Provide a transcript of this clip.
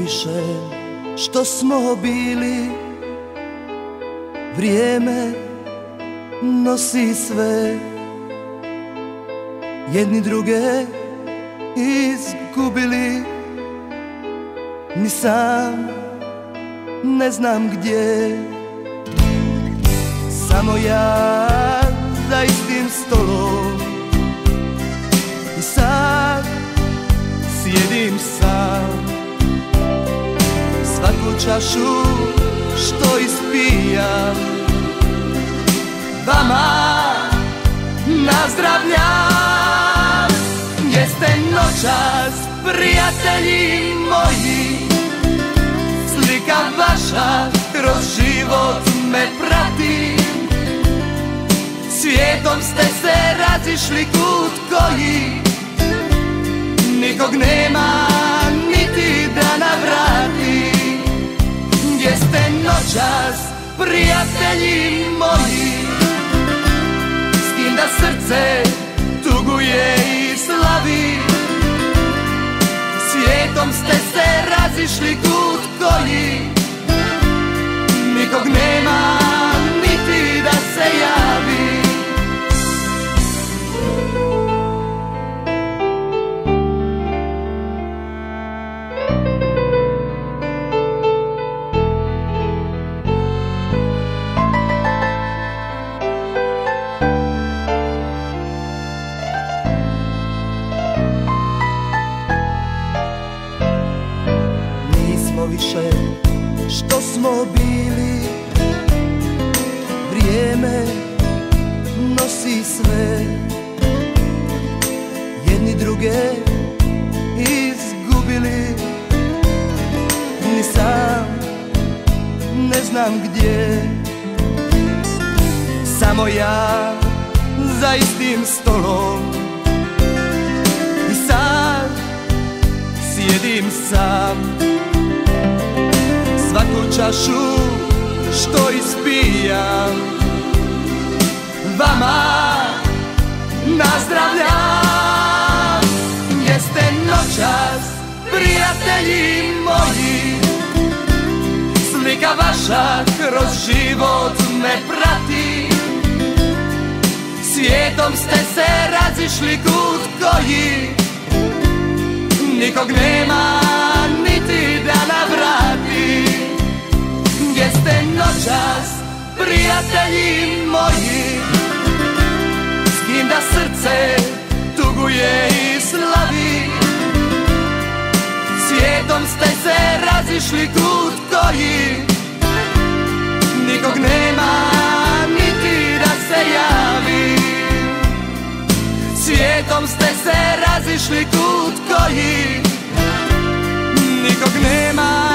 više što smo bili. Vrijeme nosi sve, jedni druge izgubili. Ni sam ne znam gdje, samo ja za istim stolom i sad sjedim sam. Svaku čašu što ispijam vama nazdravljam. Jeste noćas, prijatelji moji, slika vaša kroz život me prati. Svijetom ste se razišli kut koji nikog nema niti da navrati. Gdje ste noćas, prijatelji moji, s kim da srce tuguje i slavi. Svijetom ste se razišli kut koji nikog nema niti da se javi. Više što smo bili, vrijeme nosi sve, jedni druge izgubili. Ni sam ne znam gdje, samo ja za istim stolom i sad sjedim sam. Svaku čašu što ispijam vama nazdravljam. Jeste noćas, prijatelji moji, slika vaša kroz život me prati. Svijetom ste se razišli kut koji nikog nema niti da navrati. Gdje ste noćas, prijatelji moji, s kim da srce tuguje i slavi. Svijetom ste se razišli kut koji nikog nema niti da se javi. Svijetom ste se razišli kut koji nikog nema